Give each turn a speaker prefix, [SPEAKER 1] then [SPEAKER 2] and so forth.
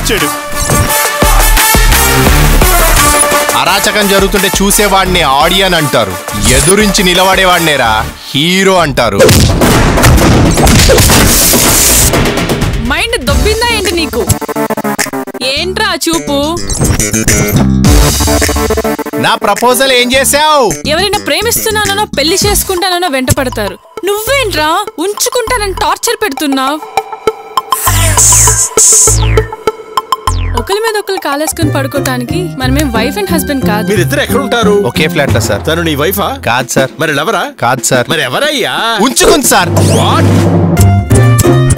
[SPEAKER 1] వచ్చాడు.
[SPEAKER 2] అరాచకం జరుగుతుంటే చూసేవాడిని ఆడియన్ అంటారు, ఎదురించి నిలబడేవాడినేరా హీరో అంటారు.
[SPEAKER 3] మైండ్ దొబ్బిందా ఏంటి నీకు? ఏంట్రా చూపు?
[SPEAKER 2] నా ప్రపోజల్ ఏం చేసావు?
[SPEAKER 3] ఎవరైనా ప్రేమిస్తున్నానో పెళ్లి చేసుకుంటానో వెంట పడతారు, నువ్వేంట్రా ఉంచుకుంటానని టార్చర్ పెడుతున్నావు? ఒకరి మీద ఒకరు కాలేసుకుని పడుకోవటానికి మనమేం వైఫ్ అండ్ హస్బెండ్ కాదు.
[SPEAKER 1] మీరిద్దరు ఎక్కడ ఉంటారు?
[SPEAKER 2] ఒకే ఫ్లాట్ లో సార్.
[SPEAKER 1] తను నీ వైఫా?
[SPEAKER 2] కాదు సార్.
[SPEAKER 1] మరి లవరా?
[SPEAKER 2] కాదు సార్.
[SPEAKER 1] మరి ఎవరయ్యా?
[SPEAKER 2] ఉంచుకుంది సార్.